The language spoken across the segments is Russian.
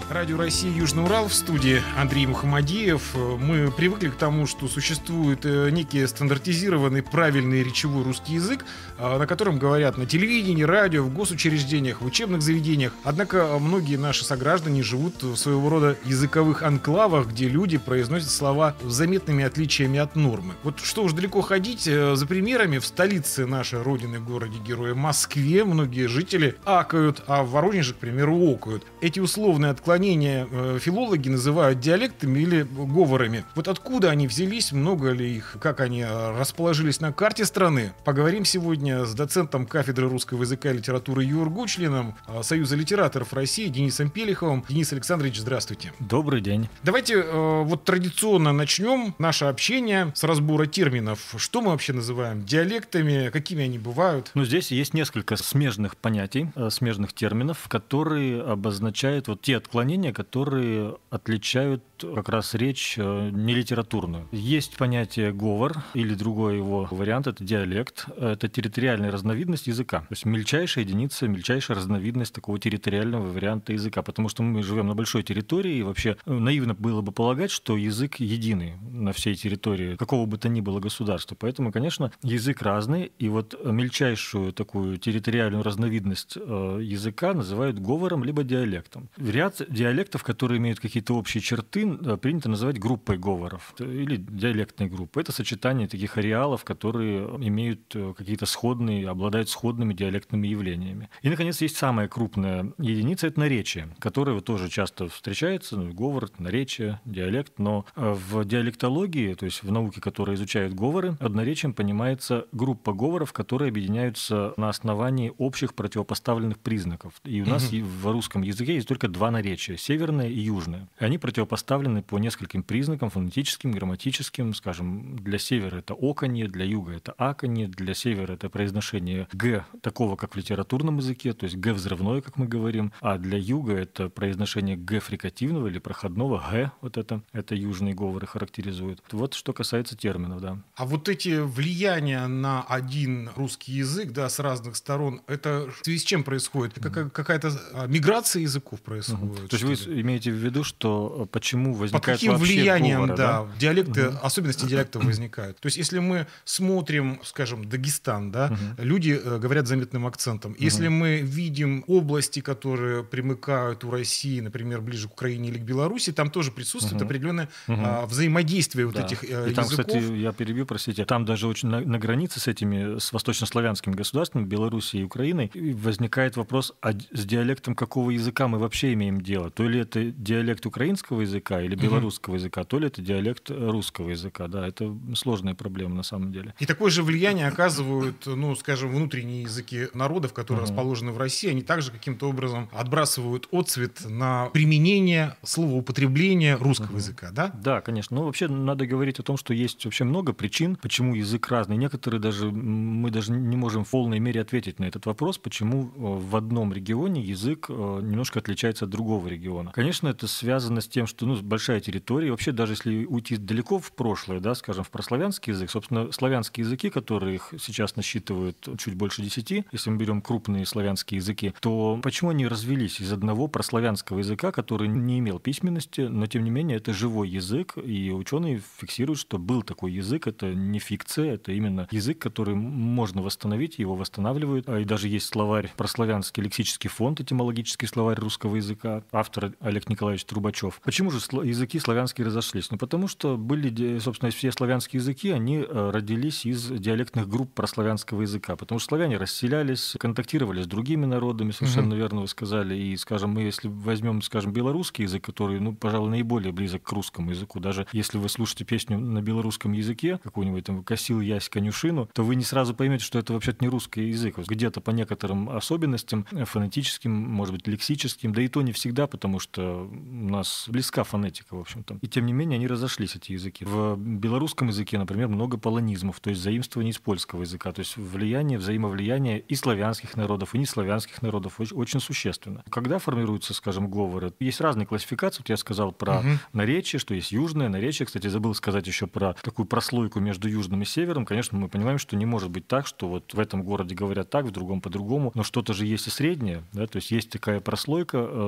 Радио России Южный Урал, в студии Андрей Мухамадиев. Мы привыкли к тому, что существует некий стандартизированный правильный речевой русский язык, на котором говорят на телевидении, радио, в госучреждениях, в учебных заведениях. Однако многие наши сограждане живут в своего рода языковых анклавах, где люди произносят слова с заметными отличиями от нормы. Вот что уж далеко ходить, за примерами в столице нашей родины, городе-герое Москве, многие жители акают, а в Воронеже, к примеру, окают. Эти условные отклонения филологи называют диалектами или говорами. Вот откуда они взялись, много ли их, как они расположились на карте страны? Поговорим сегодня с доцентом кафедры русского языка и литературы ЮРГУ, членом Союза литераторов России Денисом Пелиховым. Денис Александрович, здравствуйте. Добрый день. Давайте вот традиционно начнем наше общение с разбора терминов. Что мы вообще называем диалектами, какими они бывают? Ну, здесь есть несколько смежных понятий, смежных терминов, которые обозначают вот те отклонения, которые отличают как раз речь нелитературную. Есть понятие говор, или другой его вариант — это диалект. Это территориальная разновидность языка. То есть мельчайшая единица, мельчайшая разновидность такого территориального варианта языка. Потому что мы живем на большой территории, и вообще наивно было бы полагать, что язык единый на всей территории какого бы то ни было государства. Поэтому, конечно, язык разный, и вот мельчайшую такую территориальную разновидность языка называют говором либо диалектом. Ряд диалектов, которые имеют какие-то общие черты, принято называть группой говоров или диалектной группой. Это сочетание таких ареалов, которые имеют какие-то сходные, обладают сходными диалектными явлениями. И, наконец, есть самая крупная единица — это наречие, которое тоже часто встречается, говор, наречие, диалект, но в диалектологии, то есть в науке, которая изучает говоры, под наречием понимается группа говоров, которые объединяются на основании общих противопоставленных признаков. И у нас в русском языке есть только два наречия — северное и южное. И они противопоставлены по нескольким признакам: фонетическим, грамматическим. Скажем, для севера это оканье, для юга это аканье, для севера это произношение г такого, как в литературном языке, то есть г взрывное, как мы говорим, а для юга это произношение г фрикативного или проходного, г, вот это южные говоры характеризуют. Вот что касается терминов, да. А вот эти влияния на один русский язык, да, с разных сторон, это в связи с чем происходит? Какая-то миграция языков происходит? То есть вы имеете в виду, что почему возникает под каким вообще влиянием, говоры, да, диалекты, особенности диалектов возникают? То есть если мы смотрим, скажем, Дагестан, да, люди говорят заметным акцентом. Если мы видим области, которые примыкают у России, например, ближе к Украине или к Беларуси, там тоже присутствует определенное взаимодействие вот этих языков. И там, кстати, я перебью, простите, там даже очень на границе с восточнославянскими государствами, Белоруссией и Украиной, возникает вопрос, а с диалектом какого языка мы вообще имеем дело? То ли это диалект украинского языка или белорусского языка, то ли это диалект русского языка. Да, это сложная проблема на самом деле. И такое же влияние оказывают, ну, скажем, внутренние языки народов, которые расположены в России. Они также каким-то образом отбрасывают отцвет на применение словоупотребления русского языка, да? Да, конечно. Ну, вообще надо говорить о том, что есть вообще много причин, почему язык разный. Некоторые мы даже не можем в полной мере ответить на этот вопрос, почему в одном регионе язык немножко отличается от другого региона. Конечно, это связано с тем, что большая территория. Вообще, даже если уйти далеко в прошлое, да, скажем, в прославянский язык, собственно, славянские языки, которых сейчас насчитывают чуть больше 10, если мы берем крупные славянские языки, то почему они развились из одного прославянского языка, который не имел письменности, но, тем не менее, это живой язык, и ученые фиксируют, что был такой язык, это не фикция, это именно язык, который можно восстановить, его восстанавливают. И даже есть словарь прославянский, лексический фонд, этимологический словарь русского языка, автор Олег Николаевич Трубачев. Почему же языки славянские разошлись? Потому что были, собственно, все славянские языки, они родились из диалектных групп прославянского языка, потому что славяне расселялись, контактировали с другими народами, совершенно верно вы сказали, и, скажем, мы, если возьмем, скажем, белорусский язык, который, пожалуй, наиболее близок к русскому языку, даже если вы слушаете песню на белорусском языке, какую-нибудь там «Косил ясь конюшину», то вы не сразу поймете, что это вообще-то не русский язык. Где-то по некоторым особенностям, фонетическим, может быть, лексическим, да и то не всегда, потому что у нас близка фонетика, в общем-то. И тем не менее они разошлись, эти языки. В белорусском языке, например, много полонизмов, то есть заимствований из польского языка, то есть взаимовлияние и славянских народов, и неславянских народов очень существенно. Когда формируются, скажем, говоры, есть разные классификации. Вот я сказал про наречие, что есть южное наречие. Кстати, забыл сказать еще про такую прослойку между южным и севером. Конечно, мы понимаем, что не может быть так, что вот в этом городе говорят так, в другом по-другому, но что-то же есть и среднее, да, то есть есть такая прослойка, на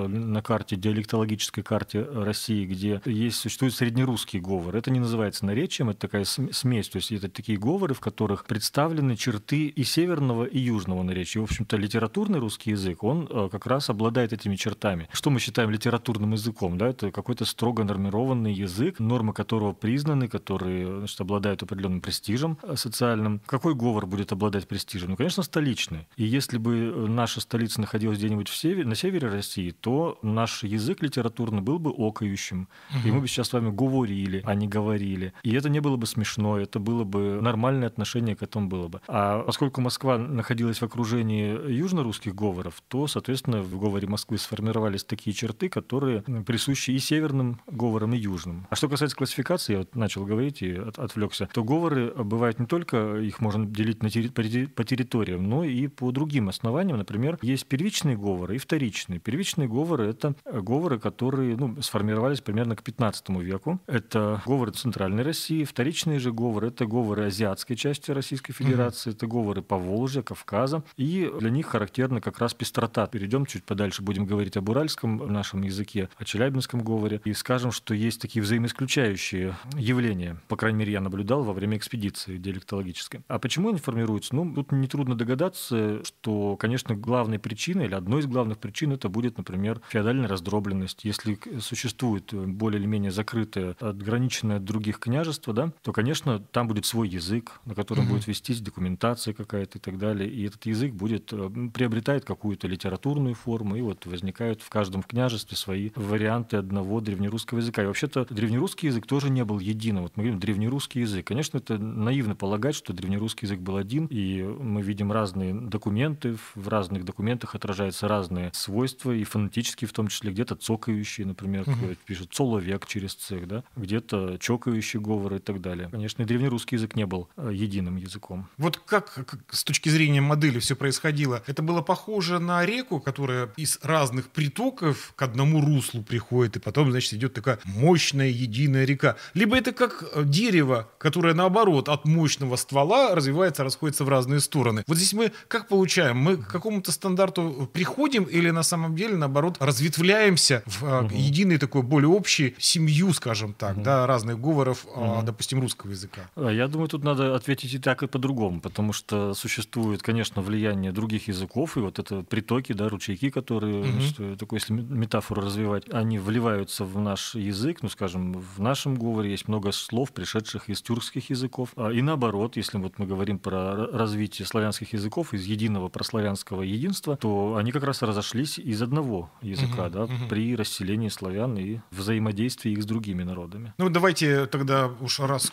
карте, диалектологической карте России, где существует среднерусский говор. Это не называется наречием, это такая смесь. То есть это такие говоры, в которых представлены черты и северного, и южного наречия. В общем-то, литературный русский язык, он как раз обладает этими чертами. Что мы считаем литературным языком? Да? Это какой-то строго нормированный язык, нормы которого признаны, которые, значит, обладают определенным престижем социальным. Какой говор будет обладать престижем? Ну, конечно, столичный. И если бы наша столица находилась где-нибудь на севере России, то наш язык литературный был бы окающим. И мы бы сейчас с вами говорили, а не говорили. И это не было бы смешно, это было бы нормальное отношение к этому было бы. А поскольку Москва находилась в окружении южно-русских говоров, то, соответственно, в говоре Москвы сформировались такие черты, которые присущи и северным говорам, и южным. А что касается классификации, я вот начал говорить и отвлекся, то говоры бывают не только, их можно делить по территориям, но и по другим основаниям. Например, есть первичные говоры и вторичные. Первичные говоры — это говоры, которые сформировались примерно к XV веку. Это говоры Центральной России. Вторичные же говоры — это говоры азиатской части Российской Федерации, это говоры Поволжья, Кавказа. И для них характерна как раз пестрота. Перейдем чуть подальше, будем говорить об уральском нашем языке, о челябинском говоре, и скажем, что есть такие взаимоисключающие явления. По крайней мере, я наблюдал во время экспедиции диалектологической. А почему они формируются? Тут нетрудно догадаться, что, конечно, главной причиной или одной из главных причин это будет, например, феодальная раздробленность. Если существует более или менее закрытое, отграниченное от других княжество, да, то, конечно, там будет свой язык, на котором будет вестись документация какая-то и так далее. И этот язык приобретает какую-то литературную форму, и вот возникают в каждом княжестве свои варианты одного древнерусского языка. И вообще-то древнерусский язык тоже не был единым. Вот мы говорим древнерусский язык. Конечно, это наивно полагать, что древнерусский язык был один, и мы видим разные документы, в разных документах отражаются разные свойства, и фонетические в том числе, где-то цокающие, например, пишут «цоловек» через «цех», да? Где-то чокающий говор и так далее. Конечно, и древнерусский язык не был единым языком. Вот как с точки зрения модели все происходило? Это было похоже на реку, которая из разных притоков к одному руслу приходит, и потом, значит, идет такая мощная единая река. Либо это как дерево, которое, наоборот, от мощного ствола развивается, расходится в разные стороны. Вот здесь мы как получаем? Мы к какому-то стандарту приходим или на самом деле, наоборот, разветвляемся в единый такой более общий семью, скажем так, да, разных говоров, допустим, русского языка? Я думаю, тут надо ответить и так, и по-другому, потому что существует, конечно, влияние других языков, и вот это притоки, да, ручейки, которые, значит, такой, если метафору развивать, они вливаются в наш язык, скажем, в нашем говоре есть много слов, пришедших из тюркских языков, и наоборот, если вот мы говорим про развитие славянских языков из единого прославянского единства, то они как раз разошлись из одного языка, да, при расселении славян и взаимодействии их с другими народами. Ну, давайте тогда уж раз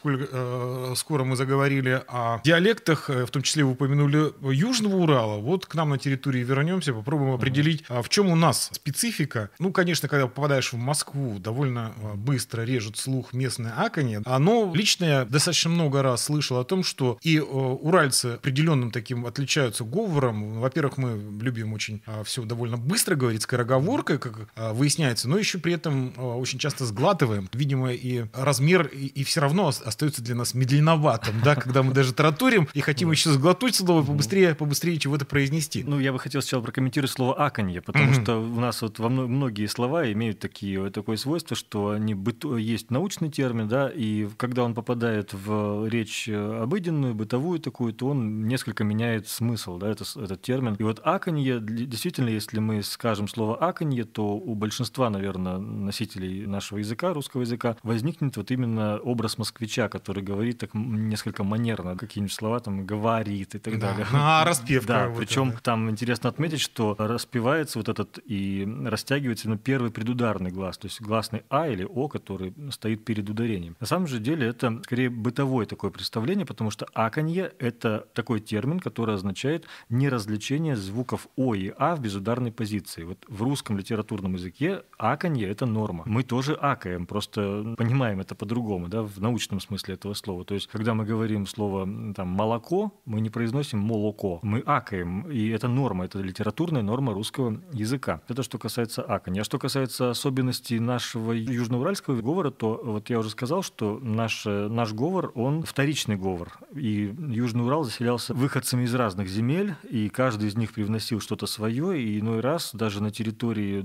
скоро мы заговорили о диалектах, в том числе вы упомянули Южного Урала, вот к нам на территории вернемся, попробуем определить, в чем у нас специфика. Ну, конечно, когда попадаешь в Москву, довольно быстро режет слух местное аканье, но лично я достаточно много раз слышал о том, что и уральцы определенным таким отличаются говором. Во-первых, мы любим очень все довольно быстро говорить, скороговоркой, как выясняется, но еще при этом очень часто сглатываем. Видимо, и размер и все равно остается для нас медленноватым, да, когда мы даже тараторим и хотим еще сглотнуть слово, побыстрее чего-то произнести. Ну, я бы хотел сначала прокомментировать слово «аканье», потому что у нас вот многие слова имеют такое свойство, что они есть научный термин, да, и когда он попадает в речь обыденную, бытовую такую, то он несколько меняет смысл, да, этот термин. И вот «аканье», действительно, если мы скажем слово «аканье», то у большинства, наверное, носителей нашего языка, русского языка, возникнет вот именно образ москвича, который говорит так несколько манерно, какие-нибудь слова там говорит и так далее. Распевка. Да, причем там интересно отметить, что распевается вот этот и растягивается на первый предударный глас, то есть гласный «а» или «о», который стоит перед ударением. На самом же деле это скорее бытовое такое представление, потому что «аканье» — это такой термин, который означает неразличение звуков «о» и «а» в безударной позиции. Вот в русском литературном языке «аканье» — это норма. Мы тоже акаем, просто понимаем это по-другому, да, в научном смысле этого слова. То есть, когда мы говорим слово там, «молоко», мы не произносим «молоко», мы акаем, и это норма, это литературная норма русского языка. Это что касается аканья. А что касается особенностей нашего южноуральского говора, то вот я уже сказал, что наш говор, он вторичный говор, и Южный Урал заселялся выходцами из разных земель, и каждый из них привносил что-то свое, и иной раз даже на территории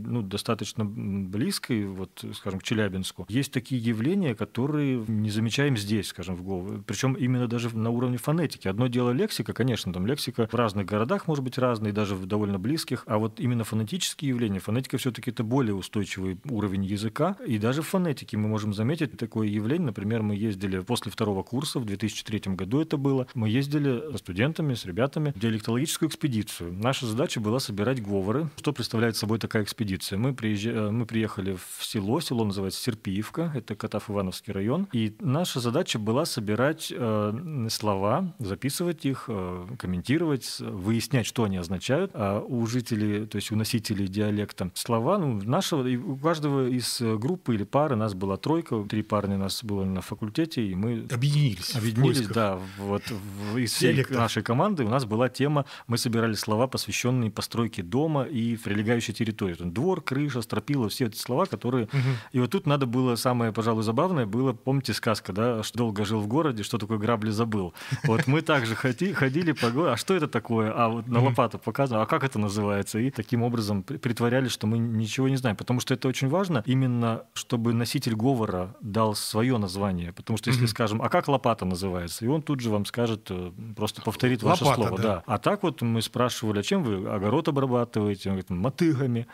достаточно близкой, вот, скажем, к Челябинску, есть такие явления, которые не замечаем здесь, скажем, в голову. Причем именно даже на уровне фонетики. Одно дело лексика, конечно, там лексика в разных городах может быть разная, даже в довольно близких, а вот именно фонетические явления, фонетика все-таки это более устойчивый уровень языка, и даже в фонетике мы можем заметить такое явление. Например, мы ездили после второго курса, в 2003 году это было, мы ездили со студентами, с ребятами в диалектологическую экспедицию. Наша задача была собирать говоры. Что представляет собой такая экспедиция? Мы приехали в село называется Серпиевка, это Катав-Ивановский район, и наша задача была собирать слова, записывать их, комментировать, выяснять, что они означают. А у жителей, то есть у носителей диалекта слова, у каждого из группы или пары, нас была тройка, 3 парня у нас было на факультете, и мы объединились, да, вот из всей нашей команды у нас была тема, мы собирали слова, посвященные постройке дома и прилегающей территории. Двор, крыша, стропила, все эти слова, которые... И вот тут надо было, самое, пожалуй, забавное было, помните сказка, да, что долго жил в городе, что такое грабли забыл. Вот мы также ходили по городу, а что это такое? А вот на лопату показывали, а как это называется? И таким образом притворялись, что мы ничего не знаем, потому что это очень важно, именно чтобы носитель говора дал свое название, потому что если скажем, а как лопата называется? И он тут же вам скажет, просто повторит ваше слово. Да. А так вот мы спрашивали, а чем вы огород обрабатываете? Он говорит, мотыгами.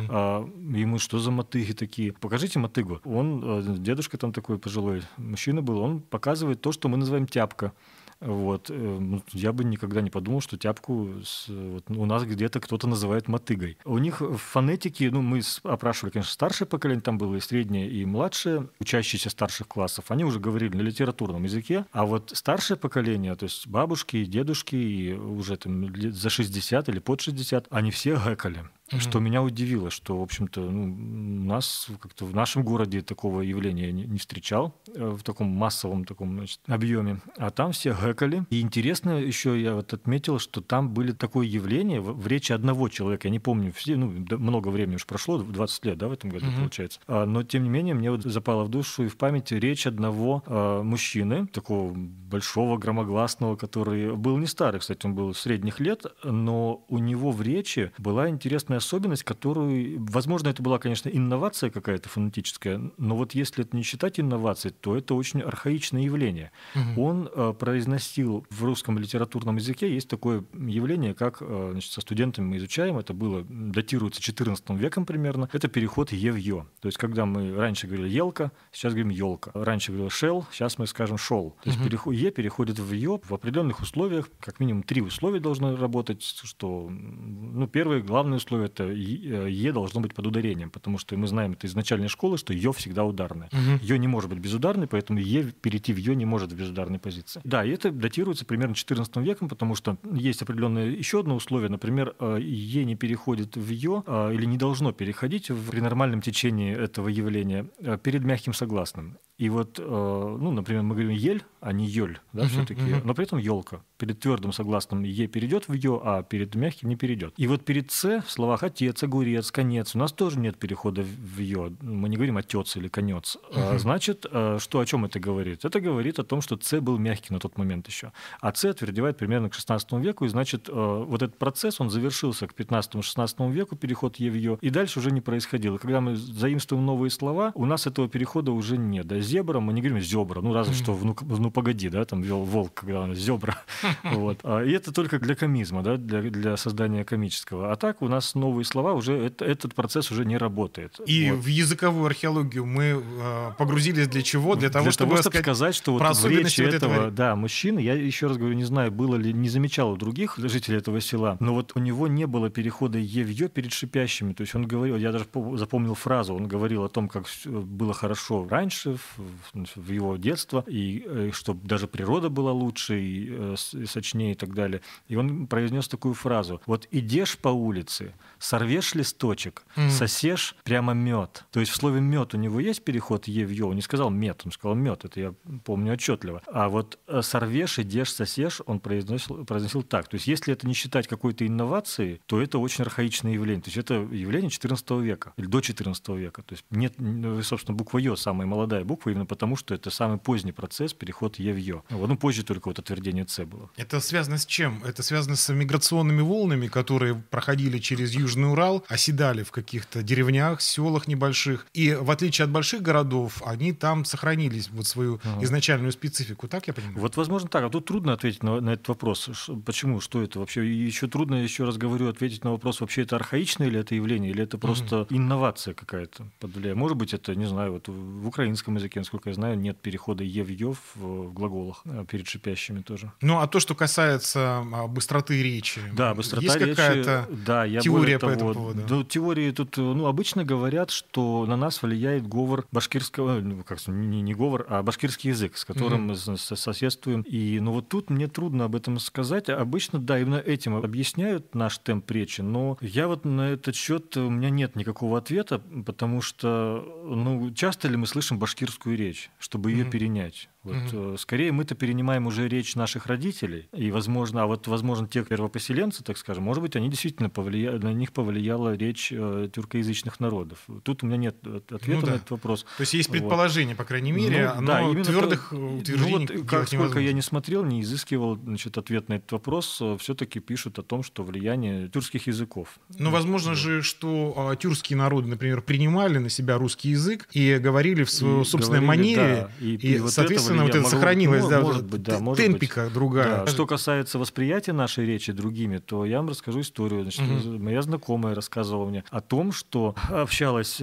И мы, что за мотыги такие? Покажите мотыгу. Он, дедушка там такой пожилой мужчина был, он показывает то, что мы называем тяпка. Вот. Я бы никогда не подумал, что тяпку у нас где-то кто-то называет мотыгой. У них в фонетике, мы опрашивали, конечно, старшее поколение, там было и среднее, и младшее, учащиеся старших классов, они уже говорили на литературном языке, а вот старшее поколение, то есть бабушки и дедушки, и уже там за 60 или под 60, они все гэкали. Что меня удивило, что, в общем-то, у нас как-то в нашем городе такого явления не встречал в таком массовом таком, объеме. А там все гэкали. И интересно еще я вот отметил, что там были такое явление в речи одного человека. Я не помню, все, много времени уж прошло, 20 лет, да, в этом году получается. Но, тем не менее, мне вот запало в душу и в память речь одного мужчины, такого большого, громогласного, который был не старый, кстати, он был средних лет, но у него в речи была интересная особенность, которую, возможно, это была, конечно, инновация какая-то фонетическая, но вот если это не считать инновацией, то это очень архаичное явление. Он произносил в русском литературном языке, есть такое явление, как, со студентами мы изучаем, это было, датируется XIV веком примерно, это переход «е» в «ё». То есть, когда мы раньше говорили «елка», сейчас говорим «ёлка». Раньше говорил «шел», сейчас мы скажем «шел». То есть, «е» переходит в «ё» в определенных условиях, как минимум 3 условия должны работать, что, первое, главное условие, это «е» должно быть под ударением, потому что мы знаем это из начальной школы, что «ё» всегда ударное. «Ё» не может быть безударной, поэтому «е» перейти в «ё» не может в безударной позиции. Да, и это датируется примерно XIV веком, потому что есть определенное еще одно условие, например, «е» не переходит в «ё» или не должно переходить при нормальном течении этого явления перед мягким согласным. И вот, например, мы говорим «ель», а не «ёль», да, все-таки, но при этом «ёлка». Перед твердым согласным «е» перейдет в «ё», а перед мягким не перейдет. И вот перед «ц» в словах «отец», «огурец», «конец» у нас тоже нет перехода в «ё». Мы не говорим «отец» или «конец». Значит, что о чем это говорит? Это говорит о том, что «ц» был мягкий на тот момент еще. А «ц» отвердевает примерно к XVI веку, и значит, вот этот процесс, он завершился к XV-XVI веку, переход «е» в «ё», и дальше уже не происходило. Когда мы заимствуем новые слова, у нас этого перехода уже нет. Да, зебра, мы не говорим зебра, разве что ну погоди, да, там вел волк, когда он зебра. Вот. И это только для комизма, да, для создания комического. А так у нас новые слова, уже этот процесс уже не работает. И в языковую археологию мы погрузились для чего? Для того, чтобы сказать, что вот в речи этого мужчины, я еще раз говорю, не знаю, было ли, не замечал у других жителей этого села, но вот у него не было перехода «е» в «ё» перед шипящими. То есть он говорил, я даже запомнил фразу, он говорил о том, как было хорошо раньше, в его детство, и что даже природа была лучше, и сочнее, и так далее. И он произнес такую фразу: вот идешь по улице, сорвешь листочек, сосешь прямо мед. То есть в слове мед у него есть переход «е» в «ё», он не сказал мед, он сказал мед, это я помню отчетливо. А вот сорвешь, идешь, сосешь, он произносил так. То есть если это не считать какой-то инновацией, то это очень архаичное явление. То есть это явление XIV века или до XIV века. То есть нет, собственно, буква «ё» самая молодая буква, именно потому, что это самый поздний процесс, переход «е» в «ё». Позже только вот отвердение «ц» было. Это связано с чем? Это связано с миграционными волнами, которые проходили через Южный Урал, оседали в каких-то деревнях, селах небольших. И в отличие от больших городов, они там сохранились вот свою изначальную специфику. Так я понимаю? Вот, возможно, так. А тут трудно ответить на этот вопрос. Почему? Что это вообще? И еще трудно, еще раз говорю, ответить на вопрос, вообще это архаичное или это явление, или это просто инновация какая-то. Может быть, это, не знаю, вот в украинском языке, насколько я знаю, нет перехода «е» в «ё» в глаголах перед шипящими тоже. Ну, а то, что касается быстроты речи, да, быстрота есть речи, какая-то теория по этому поводу? Ну, теории тут, обычно говорят, что на нас влияет говор башкирского, не говор, а башкирский язык, с которым мы соседствуем. И, вот тут мне трудно об этом сказать. Обычно, да, именно этим объясняют наш темп речи, но я вот на этот счет, у меня нет никакого ответа, потому что, часто ли мы слышим башкирскую речь, чтобы ее перенять? Вот, скорее мы-то перенимаем уже речь наших родителей, и, возможно, возможно, те первопоселенцы, так скажем, может быть, они действительно на них повлияла речь тюркоязычных народов. Тут у меня нет ответа на этот вопрос. То есть есть предположение, по крайней мере, но твердых утверждений делать невозможно. Сколько я не смотрел, не изыскивал, ответ на этот вопрос, все-таки пишут о том, что влияние тюркских языков. Но возможно же, что тюркские народы, например, принимали на себя русский язык и говорили в своей собственной манере, и соответственно, вот это сохранилось, темпика другая. Да. Что касается восприятия нашей речи другими, то я вам расскажу историю. Моя знакомая рассказывала мне о том, что общалась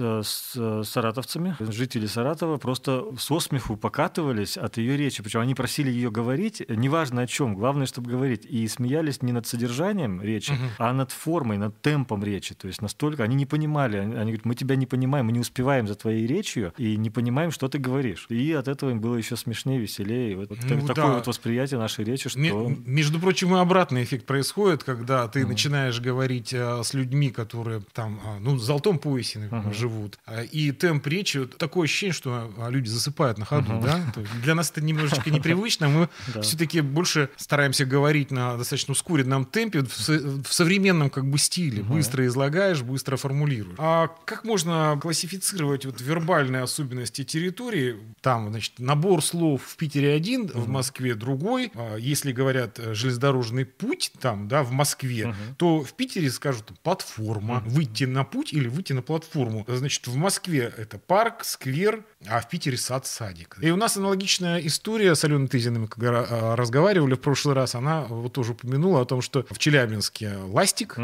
с саратовцами, жители Саратова просто со смеху покатывались от ее речи, причем они просили ее говорить, неважно о чем, главное, чтобы говорить, и смеялись не над содержанием речи, а над формой, над темпом речи. То есть настолько они не понимали, они говорят, мы тебя не понимаем, мы не успеваем за твоей речью и не понимаем, что ты говоришь. И от этого им было еще смешнее, веселее. Такое вот восприятие нашей речи, что... Между прочим, и обратный эффект происходит, когда ты начинаешь говорить с людьми, которые там, в золотом поясе, например, живут, и темп речи, такое ощущение, что люди засыпают на ходу. Да? Для нас это немножечко непривычно, мы все-таки больше стараемся говорить на достаточно ускоренном темпе, в современном стиле. Быстро излагаешь, быстро формулируешь. А как можно классифицировать вербальные особенности территории? Там, набор слов в Питере один, в Москве другой. Если говорят железнодорожный путь там, да, в Москве, то в Питере скажут платформа, выйти на путь или выйти на платформу. Значит, в Москве это парк, сквер, а в Питере сад, садик. И у нас аналогичная история с Аленой Тызиной, мы когда разговаривали в прошлый раз, она тоже упомянула о том, что в Челябинске ластик,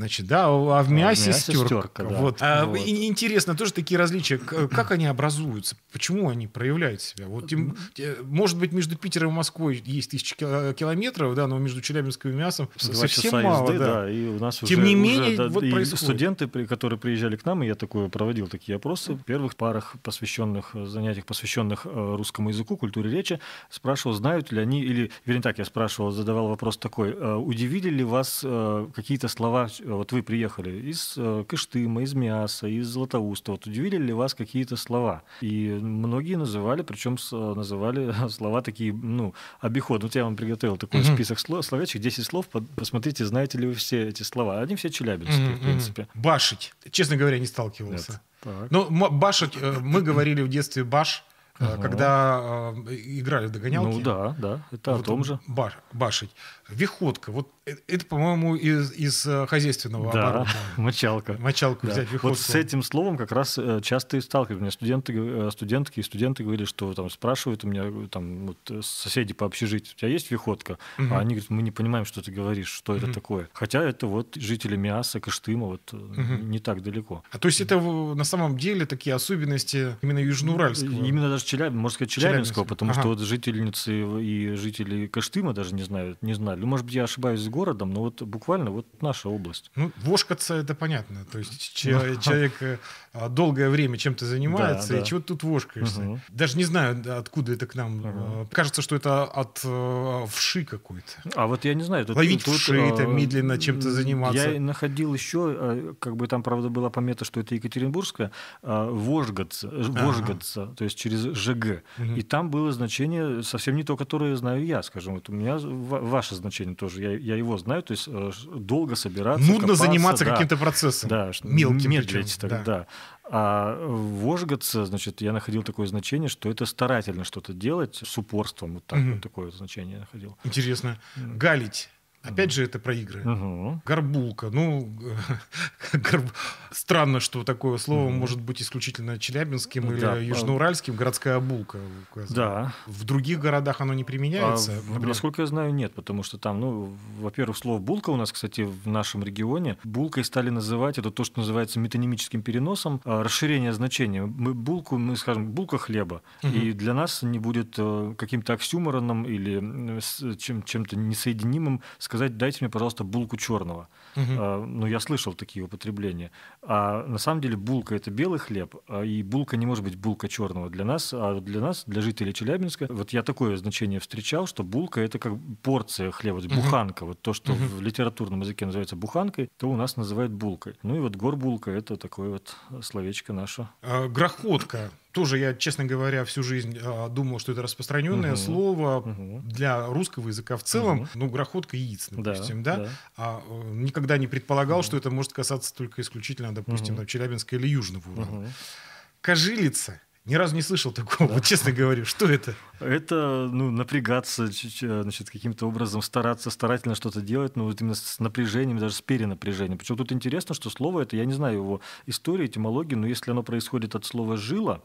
а в мясе стерка. Да. Интересно тоже такие различия. Как они образуются? Почему они проявляют себя? Может быть, между Питером и Москвой есть 1000 километров, да, но между Челябинском и мясом совсем мало. Езды, да. И у нас тем не менее, происходит. Студенты, которые приезжали к нам, и я проводил такие опросы, в первых парах занятиях, посвященных русскому языку, культуре речи, спрашивал, знают ли они, или, вернее так, я задавал вопрос такой, удивили ли вас какие-то слова, вы приехали из Кыштыма, из Миаса, из Златоуста, удивили ли вас какие-то слова? И многие называли, причем называли слова такие, обиходные. Я вам приготовил такой список словечек, 10 слов, посмотрите, знаете ли вы все эти слова. Они все челябинские, в принципе. Башить. Честно говоря, не сталкивался. Но башить, мы говорили в детстве баш, когда играли в догонялки. Да, это о том же. Башить. Виходка. Это, по-моему, из хозяйственного оборота. Мочалку взять, виходку. Вот с этим словом как раз часто и сталкиваюсь. У меня студенты говорили, что спрашивают у меня соседи по общежитию, у тебя есть виходка? А они говорят, мы не понимаем, что ты говоришь, что это такое. Хотя это жители Миаса, Кыштыма, не так далеко. То есть это на самом деле такие особенности именно Южноуральского? Именно даже можно сказать, Челябинского, потому что жительницы и жители Кыштыма даже не знали. Может быть, я ошибаюсь с городом, но буквально наша область. Вошкаться — это понятно. То есть человек долгое время чем-то занимается, и чего ты тут вошкаешься. Даже не знаю, откуда это к нам. Кажется, что это от вши какой-то. А я не знаю. Ловить вши, это медленно чем-то заниматься. Я находил еще, там, правда, была помета, что это екатеринбургская, вожгаться, то есть через ЖГ. И там было значение совсем не то, которое знаю я, скажем. У меня ваше значение тоже, я его знаю, то есть долго собираться, нудно копаться, заниматься каким-то процессом. Да, мелким медлить тогда. А вожгаться, я находил такое значение, что это старательно что-то делать с упорством. Такое значение я находил. Интересно. Галить. Опять же, это про игры. Угу. Горбулка. Ну, странно, что такое слово может быть исключительно челябинским или южноуральским. Городская булка. Да. В других городах оно не применяется? Насколько я знаю, нет, потому что там, ну, во-первых, слово «булка» у нас, кстати, в нашем регионе. Булкой стали называть, это то, что называется метонимическим переносом, расширение значения. Мы скажем, булка хлеба. И для нас не будет каким-то оксюмороном или чем-то несоединимым сказать: дайте мне, пожалуйста, булку черного. Ну, я слышал такие употребления. А на самом деле булка — это белый хлеб, и булка не может быть булка черного для нас, для жителей Челябинска. Вот я такое значение встречал, что булка — это как порция хлеба, буханка. Вот то, что в литературном языке называется буханкой, то у нас называют булкой. Ну и вот горбулка — это такое вот словечко наше. Грохотка. Тоже я, честно говоря, всю жизнь думал, что это распространенное слово для русского языка в целом. Ну, грохотка яиц, допустим, да? А никогда не предполагал, что это может касаться только исключительно, допустим, там, Челябинска или Южного Урала. Кожилица. Ни разу не слышал такого, вот честно говорю. Что это? Это, ну, напрягаться, значит, каким-то образом старательно что-то делать, ну, вот именно с напряжением, даже с перенапряжением. Причем тут интересно, что слово это, я не знаю его истории, этимологии, но если оно происходит от слова «жила»,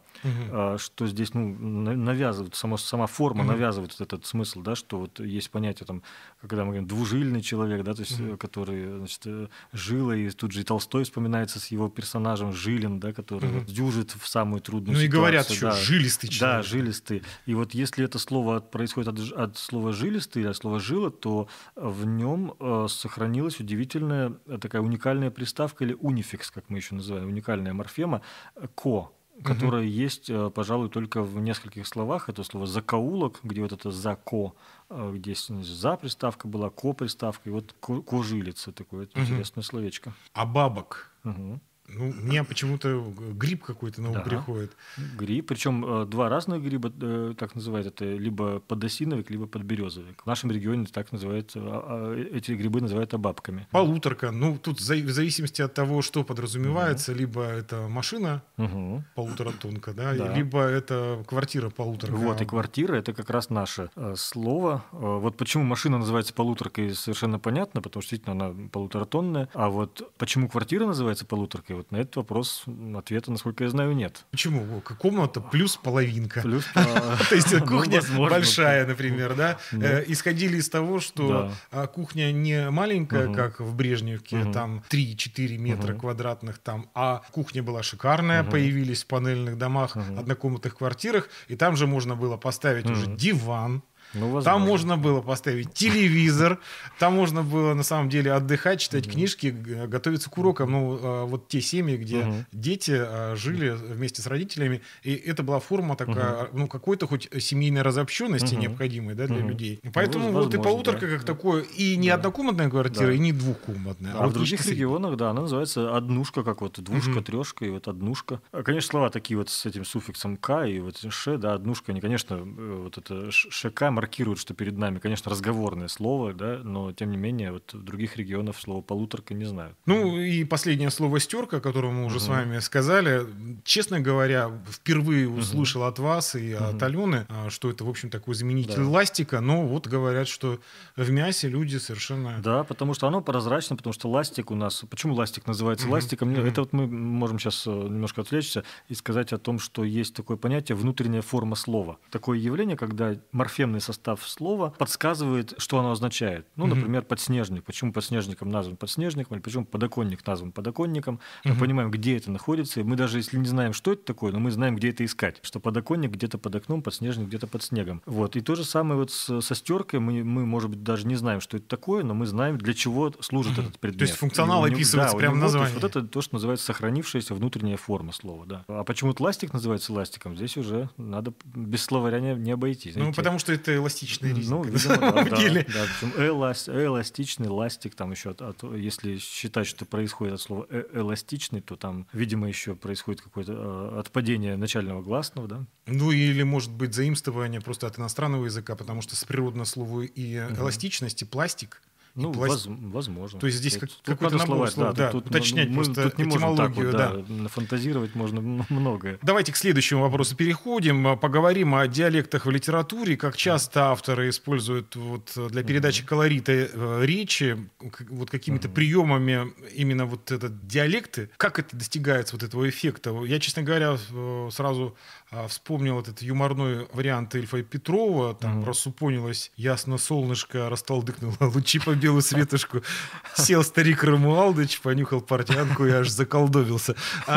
что здесь, ну, навязывает, сама форма навязывает этот смысл, да, что вот есть понятие, там, когда мы говорим двужильный человек, да, то есть, который, значит, жила, и тут же и Толстой вспоминается с его персонажем Жилин, да, который вот дюжит в самую трудную ситуацию. Ну и говорят еще жилистый человек. Да, жилистый. И вот если это слово происходит от слова «жилистый» или от слова «жила», то в нем сохранилась удивительная такая уникальная приставка или унификс, как мы еще называем, уникальная морфема «ко», которая есть, пожалуй, только в нескольких словах. Это слово «закоулок», где вот это «за-ко», где «за» приставка была, «ко» приставка, и вот «кожилица» такое интересное словечко. А бабок? Ну, мне почему-то гриб какой-то на ум приходит. Гриб, причем два разных гриба, так называют, это либо подосиновик, либо подберезовик. В нашем регионе так называют, эти грибы называют обабками. Полуторка, ну, тут в зависимости от того, что подразумевается, либо это машина полуторатонка, да, либо это квартира полуторка. Вот, и квартира — это как раз наше слово. Вот почему машина называется полуторкой, совершенно понятно, потому что действительно она полуторатонная. А вот почему квартира называется полуторкой, вот на этот вопрос ответа, насколько я знаю, нет. Почему? Комната плюс половинка. То есть кухня большая, например, да? Исходили из того, что кухня не маленькая, как в Брежневке, там 3-4 метра квадратных, там, а кухня была шикарная, появились в панельных домах, однокомнатных квартирах, и там же можно было поставить уже диван. Ну, там можно было поставить телевизор, там можно было на самом деле отдыхать, читать книжки, готовиться к урокам. Ну, вот те семьи, где дети жили вместе с родителями, и это была форма такая, ну, какой-то хоть семейной разобщенности необходимой, да, для людей. Поэтому вот и полуторка как такое, и не однокомнатная квартира, и не двухкомнатная. А в других регионах, да, она называется однушка, как вот двушка, трешка и вот однушка. Конечно, слова такие вот с этим суффиксом «к» и вот «ш», да, однушка, они, конечно, вот это «шк» маркирует, что перед нами, конечно, разговорное слово, да, но тем не менее вот в других регионах слово полуторка не знаю. Ну и последнее слово «стерка», о котором мы уже с вами сказали. Честно говоря, впервые услышал от вас и от Алены, что это, в общем, такой заменитель ластика, но вот говорят, что в мясе люди совершенно... Да, потому что оно прозрачно, потому что ластик у нас... Почему ластик называется ластиком? Это вот мы можем сейчас немножко отвлечься и сказать о том, что есть такое понятие «внутренняя форма слова». Такое явление, когда морфемный состав слова подсказывает, что оно означает. Ну, например, подснежник. Почему подснежником назван подснежником, или почему подоконник назван подоконником. Мы понимаем, где это находится. И мы даже если не знаем, что это такое, но мы знаем, где это искать. Что подоконник где-то под окном, подснежник где-то под снегом. Вот. И то же самое вот со стеркой. Мы, может быть, даже не знаем, что это такое, но мы знаем, для чего служит этот предмет. То есть функционал описывается прямо в названии. Вот это то, что называется сохранившаяся внутренняя форма слова. Да. А почему ластик называется ластиком? Здесь уже надо без словаря не обойтись. Ну, потому что это эластичная резинка. Ну, видимо, эластичный, ластик, там еще, если считать, что происходит от слова эластичный, то там, видимо, еще происходит какое-то отпадение начального гласного, да? Ну, или, может быть, заимствование просто от иностранного языка, потому что с природного слова и эластичности пластик Ну, возможно. То есть здесь какой-то надо набор слова, слов, да, уточнять просто тут не можем так этимологию, вот, да. нафантазировать можно многое. Давайте к следующему вопросу переходим. Поговорим о диалектах в литературе. Как часто авторы используют вот для передачи колорита речи вот какими-то приемами именно вот этот диалекты. Как это достигается, вот этого эффекта? Я, честно говоря, сразу вспомнил этот юморной вариант Ильфа и Петрова. Там рассупонилось ясно солнышко, растолдыкнуло лучи по белую светошку. Сел старик Рамуалдыч, понюхал портянку и аж заколдовился.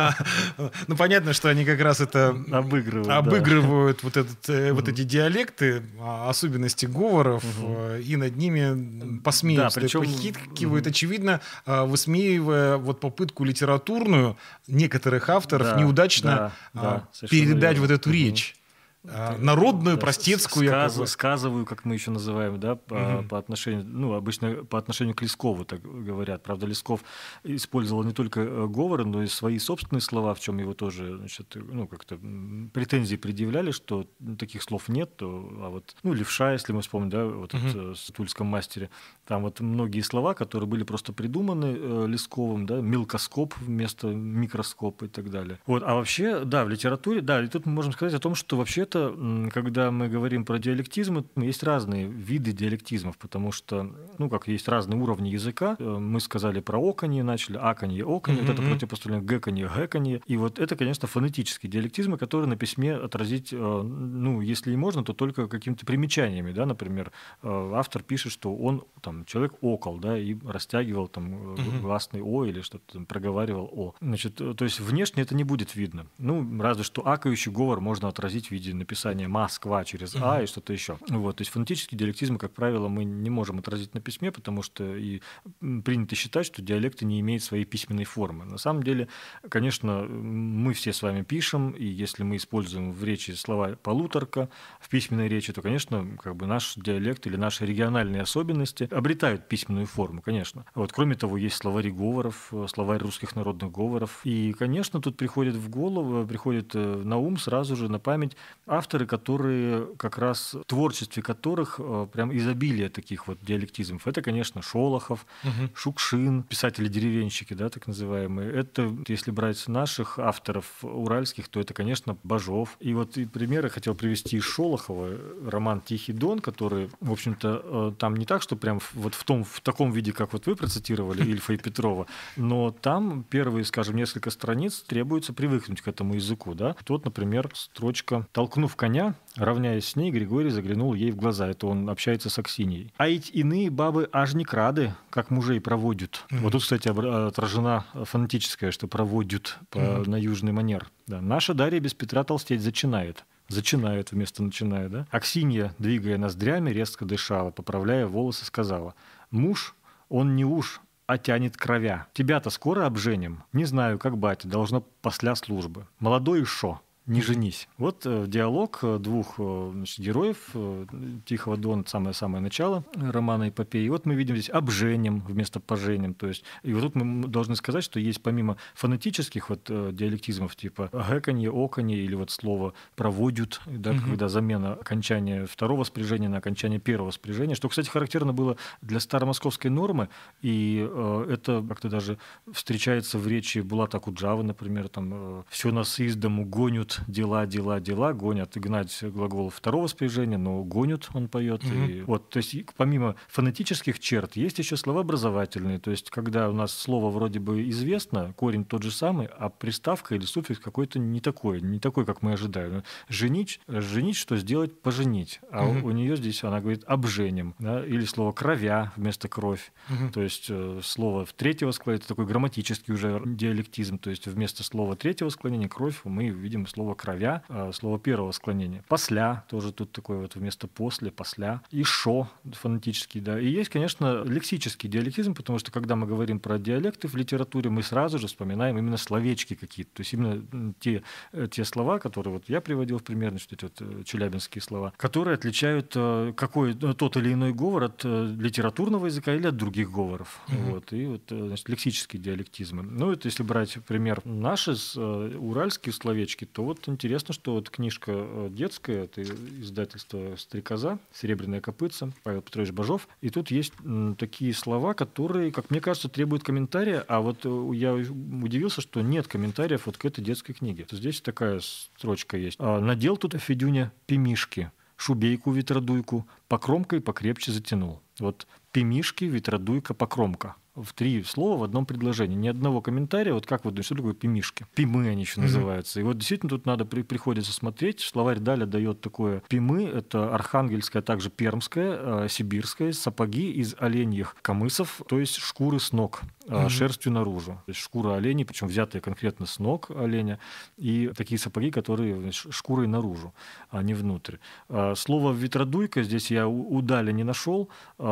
Ну, понятно, что они как раз это обыгрывают вот эти диалекты, особенности говоров, и над ними посмеются, похихикивают, очевидно, высмеивая вот попытку литературную некоторых авторов неудачно передать вот эту речь. Народную, простецкую. Сказовую, как мы еще называем, да, по отношению, ну, обычно по отношению к Лескову так говорят. Правда, Лесков использовал не только говоры, но и свои собственные слова, в чем его тоже, значит, ну, как-то претензии предъявляли, что таких слов нет. А вот, ну, левша, если мы вспомним, да, вот в «Тульском мастере», там вот многие слова, которые были просто придуманы Лесковым, да, мелкоскоп вместо микроскопа и так далее. Вот, а вообще, да, в литературе, да, и тут мы можем сказать о том, что вообще когда мы говорим про диалектизмы, есть разные виды диалектизмов, потому что, ну, как есть разные уровни языка. Мы сказали про оканье, начали аканье, оканье, вот это противопоставление гэканье, гэканье. И вот это, конечно, фонетические диалектизмы, которые на письме отразить, ну, если и можно, то только какими-то примечаниями, да, например, автор пишет, что он, там, человек окал, да, и растягивал там гласный о или что-то там проговаривал о. Значит, то есть внешне это не будет видно. Ну, разве что акающий говор можно отразить в виде написание «Москва» через «а» и что-то еще. Вот, то есть фонетические диалектизмы, как правило, мы не можем отразить на письме, потому что и принято считать, что диалекты не имеют своей письменной формы. На самом деле, конечно, мы все с вами пишем, и если мы используем в речи слова «полуторка» в письменной речи, то, конечно, как бы наш диалект или наши региональные особенности обретают письменную форму, конечно. Вот, кроме того, есть словари говоров, словарь русских народных говоров. И, конечно, тут приходит на ум сразу же, на память авторы, которые как раз в творчестве которых прям изобилие таких вот диалектизмов. Это, конечно, Шолохов, Шукшин, писатели-деревенщики, да, так называемые. Это, если брать наших авторов уральских, то это, конечно, Бажов. И вот и примеры хотел привести из Шолохова. Роман «Тихий Дон», который, в общем-то, там не так, что прям вот в таком виде, как вот вы процитировали, Ильфа и Петрова, но там первые, скажем, несколько страниц требуется привыкнуть к этому языку, да. Вот, например, строчка «Толкнув коня, равняясь с ней, Григорий заглянул ей в глаза». Это он общается с Аксиньей. «А ведь иные бабы аж не крады, как мужей проводят». Вот тут, кстати, отражена фонетическая, что проводят на южный манер. Да. «Наша Дарья без Петра толстеть зачинает». Зачинает вместо начинает, да? Аксинья, двигая ноздрями, резко дышала, поправляя волосы, сказала: «Муж, он не уж, а тянет кровя. Тебя-то скоро обженим? Не знаю, как батя, должно после службы. Молодой и шо? Не женись». Вот диалог двух, значит, героев «Тихого Дона», самое-самое начало романа эпопеи. И вот мы видим здесь «обженим» вместо «поженим». То есть, и вот тут мы должны сказать, что есть помимо фонетических вот диалектизмов типа гэканье, оканье или вот слово «проводят», да, когда замена окончания второго спряжения на окончание первого спряжения, что, кстати, характерно было для старомосковской нормы, и это как-то даже встречается в речи Булата Акуджавы, например, там «все нас из дому гонят, дела, гонят», и гнать глагол второго спряжения, но гонят, он поет. И вот, то есть помимо фонетических черт есть еще словообразовательные, то есть когда у нас слово вроде бы известно, корень тот же самый, а приставка или суффикс какой-то не такой, как мы ожидаем. Женить, что сделать? Поженить. А у нее здесь она говорит «обженим», да? Или слово «кровя» вместо «кровь». То есть слово в третьего склонения, это такой грамматический уже диалектизм, то есть вместо слова третьего склонения «кровь» мы видим слово «кровя», слово первого склонения. «Посля» тоже тут такое вот вместо «после», «посля». И «шо» фонетический, да. И есть, конечно, лексический диалектизм, потому что когда мы говорим про диалекты в литературе, мы сразу же вспоминаем именно словечки какие-то. То есть именно те слова, которые вот я приводил в пример, значит, эти вот челябинские слова, которые отличают какой тот или иной говор от литературного языка или от других говоров. Вот. И вот, значит, лексические диалектизмы. Ну, это если брать пример наши уральские словечки, то вот интересно, что вот книжка детская, это издательство «Стрекоза», «Серебряное копытце», Павел Петрович Бажов. И тут есть такие слова, которые, как мне кажется, требуют комментария, а вот я удивился, что нет комментариев вот к этой детской книге. Здесь такая строчка есть. «Надел тут Федюня пимишки, шубейку ветродуйку, покромкой покрепче затянул». Вот пимишки, ветродуйка, покромка. В 3 слова в одном предложении. Ни одного комментария. Вот как вы думаете, что такое пимишки? Пимы они еще называются. И вот действительно тут надо приходится смотреть. Словарь Даля дает такое. Пимы — это архангельская, а также пермская, сибирская, сапоги из оленьих камысов, то есть шкуры с ног, шерстью наружу. То есть шкура оленей, причем взятые конкретно с ног оленя, и такие сапоги, которые шкурой наружу, а не внутрь. Слово «ветродуйка» здесь я у Даля не нашел,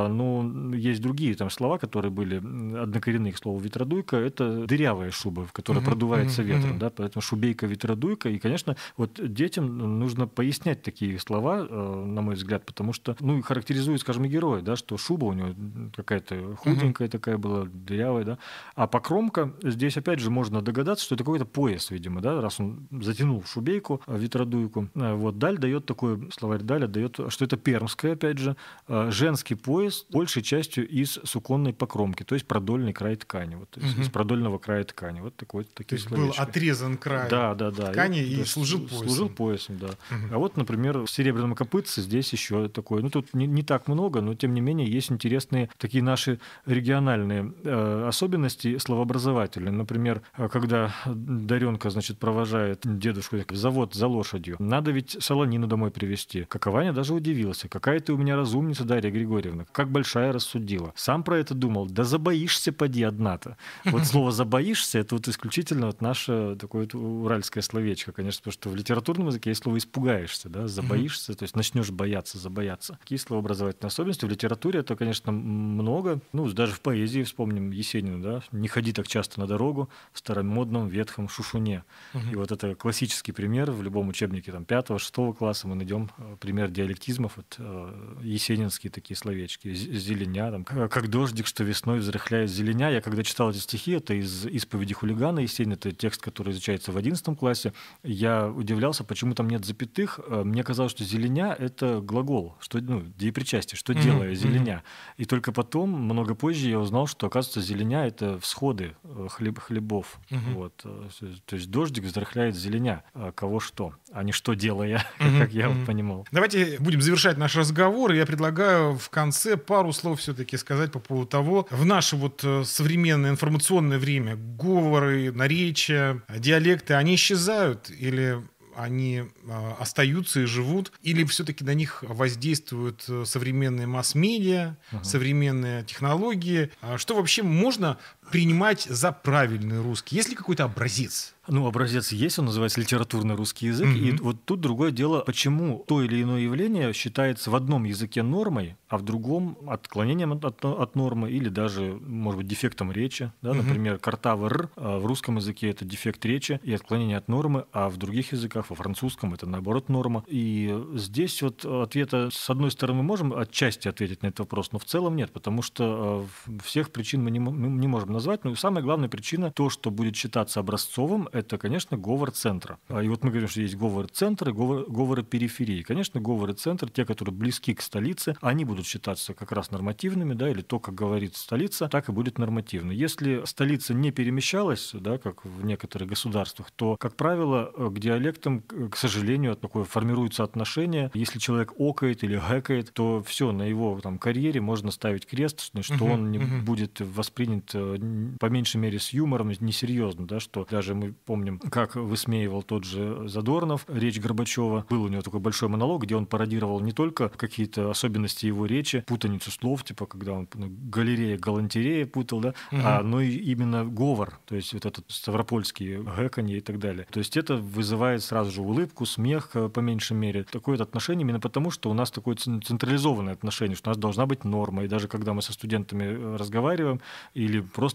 но есть другие там слова, которые были однокоренные к слову «ветродуйка». Это дырявая шуба, которая продувается ветром, да, поэтому шубейка, ветродуйка. И, конечно, вот детям нужно пояснять такие слова, на мой взгляд, потому что, ну, характеризует, скажем, и героя, да, что шуба у него какая-то худенькая такая была, дырявая, да. А покромка, здесь, опять же, можно догадаться, что это какой-то пояс, видимо, да, раз он затянул шубейку, ветродуйку. Вот Даль дает такой, словарь Даля дает, что это пермская, опять же, женский пояс, большей частью из суконной покромки, то есть продольный край ткани, вот, из продольного края ткани. Вот такие то есть словечки. был отрезан край ткани и служил поясом. Служил поясом, да. А вот, например, в «Серебряном копытце» здесь еще такое, ну, тут не так много, но, тем не менее, есть интересные такие наши региональные особенности словообразовательные. Например, когда Даренка, значит, провожает дедушку в завод за лошадью, надо ведь солонину домой привезти. Какованя даже удивился. Какая ты у меня разумница, Дарья Григорьевна. Как большая рассудила. Сам про это думал. Да забоишься, поди одна-то. Вот слово «забоишься» — это вот исключительно вот наше такое вот уральское словечко, конечно, потому что в литературном языке есть слово «испугаешься», да, забоишься, то есть начнешь бояться, забояться. Такие словообразовательные особенности. В литературе это, конечно, много. Ну, даже в поэзии вспомним Есенина, да, «Не ходи так часто на дорогу в старомодном ветхом шушуне». И вот это классический пример. В любом учебнике там 5-6 класса мы найдем пример диалектизмов, вот, есенинские такие словечки. Зеленя, там, как дождик, что весной взрыхляет зеленя. Я когда читал эти стихи, это из «Исповеди хулигана» Есенина, это текст, который изучается в 11 классе, я удивлялся, почему там нет запятых. Мне казалось, что зеленя — это глагол, что, ну, деепричастие, что делаю, зеленя. И только потом, много позже, я узнал, что, оказывается, зеленя — это всходы хлебов. Вот. То есть дождик взрыхляет зеленя. Кого что, а не что делая, как я вот понимал. Давайте будем завершать наш разговор. Я предлагаю в конце пару слов все-таки сказать по поводу того, в наше вот современное информационное время говоры, наречия, диалекты, они исчезают или они остаются и живут, или все-таки на них воздействуют современные масс-медиа, современные технологии? Что вообще можно принимать за правильный русский? Есть ли какой-то образец? Ну, образец есть, он называется литературный русский язык. И вот тут другое дело, почему то или иное явление считается в одном языке нормой, а в другом отклонением от нормы или даже, может быть, дефектом речи. Да? Например, картавый «р» в русском языке — это дефект речи и отклонение от нормы, а в других языках, во французском, это, наоборот, норма. И здесь вот ответа, с одной стороны, мы можем отчасти ответить на этот вопрос, но в целом нет, потому что всех причин мы не можем назвать. Но самая главная причина — то, что будет считаться образцовым, это, конечно, говор центра. И вот мы говорим, что есть говор центра и говоры периферии. Конечно, говоры центра, те, которые близки к столице, они будут считаться как раз нормативными, да, или то, как говорит столица, так и будет нормативно. Если столица не перемещалась, да, как в некоторых государствах, то, как правило, к диалектам, к сожалению, такое формируется отношение. Если человек окает или гэкает, то все, на его там карьере можно ставить крест, что он не будет воспринят по меньшей мере с юмором, несерьезно, да, что даже мы помним, как высмеивал тот же Задорнов речь Горбачева. Был у него такой большой монолог, где он пародировал не только какие-то особенности его речи, путаницу слов, типа когда он галерея, галантерея путал, да, но и именно говор, то есть вот этот ставропольский гэканье и так далее. То есть это вызывает сразу же улыбку, смех, по меньшей мере. Такое отношение именно потому, что у нас такое централизованное отношение, что у нас должна быть норма. И даже когда мы со студентами разговариваем или просто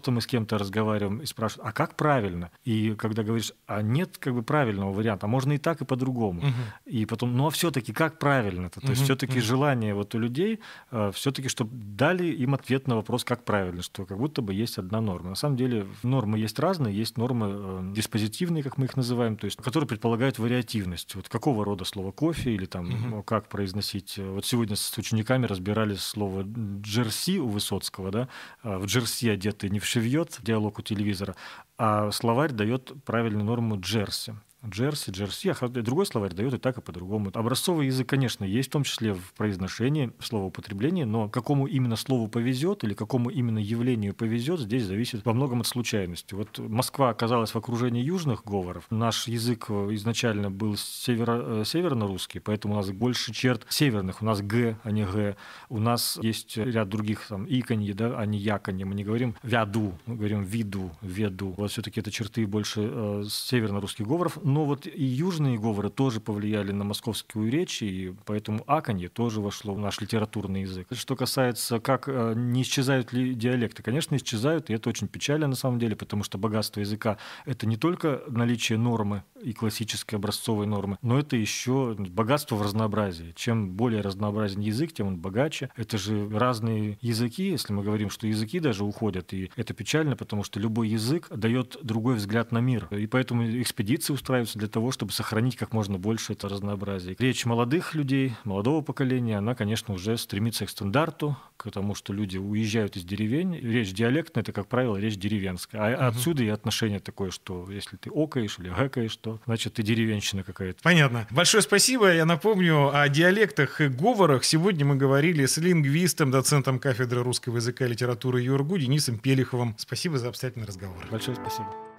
просто мы с кем-то разговариваем и спрашиваем, а как правильно? И когда говоришь, а нет как бы правильного варианта, а можно и так, и по-другому. И потом, ну а все-таки как правильно-то? То есть все-таки желание вот у людей, все-таки, чтобы дали им ответ на вопрос, как правильно, что как будто бы есть одна норма. На самом деле нормы есть разные, есть нормы диспозитивные, как мы их называем, то есть, которые предполагают вариативность. Вот какого рода слово кофе или там как произносить. Вот сегодня с учениками разбирали слово джерси у Высоцкого, да, в джерси одетый не вшивьет, диалог у телевизора, а словарь дает правильную норму джерси. Джерси, а другой словарь дает и так, и по-другому. Образцовый язык, конечно, есть, в том числе в произношении, в словоупотреблении, но какому именно слову повезет или какому именно явлению повезет, здесь зависит во многом от случайности. Вот Москва оказалась в окружении южных говоров. Наш язык изначально был северно-русский, поэтому у нас больше черт северных. У нас г, а не г. У нас есть ряд других там иконье, да, а не яконье. Мы не говорим вяду, мы говорим виду, веду. Вот все-таки это черты больше северно-русских говоров. Но вот и южные говоры тоже повлияли на московскую речь, и поэтому аканье тоже вошло в наш литературный язык. Что касается, как не исчезают ли диалекты, конечно, исчезают, и это очень печально на самом деле, потому что богатство языка — это не только наличие нормы и классической образцовой нормы, но это еще богатство в разнообразии. Чем более разнообразен язык, тем он богаче. Это же разные языки, если мы говорим, что языки даже уходят, и это печально, потому что любой язык дает другой взгляд на мир, и поэтому экспедиции устраиваются для того, чтобы сохранить как можно больше это разнообразие. Речь молодых людей, молодого поколения, она, конечно, уже стремится к стандарту, к тому, что люди уезжают из деревень. Речь диалектная — это, как правило, речь деревенская. А отсюда и отношение такое, что если ты окаешь или гэкаешь, то значит ты деревенщина какая-то. Понятно. Большое спасибо. Я напомню, о диалектах и говорах сегодня мы говорили с лингвистом, доцентом кафедры русского языка и литературы ЮрГУ Денисом Пелиховым. Спасибо за обстоятельный разговор. Большое спасибо.